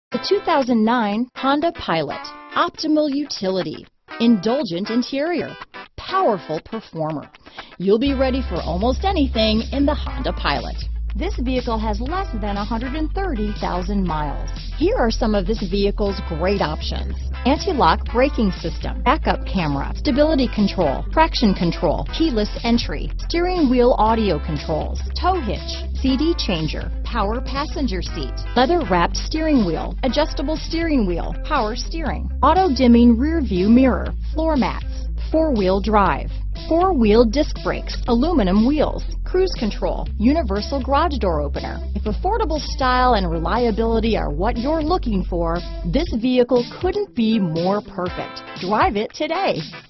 The 2009 Honda Pilot. Optimal utility, indulgent interior, powerful performer. You'll be ready for almost anything in the Honda Pilot. This vehicle has less than 130,000 miles. Here are some of this vehicle's great options: anti-lock braking system, backup camera, stability control, traction control, keyless entry, steering wheel audio controls, tow hitch, CD changer, power passenger seat, leather-wrapped steering wheel, adjustable steering wheel, power steering, auto-dimming rear view mirror, floor mats, four-wheel drive, four-wheel disc brakes, aluminum wheels, cruise control, universal garage door opener. If affordable style and reliability are what you're looking for, this vehicle couldn't be more perfect. Drive it today.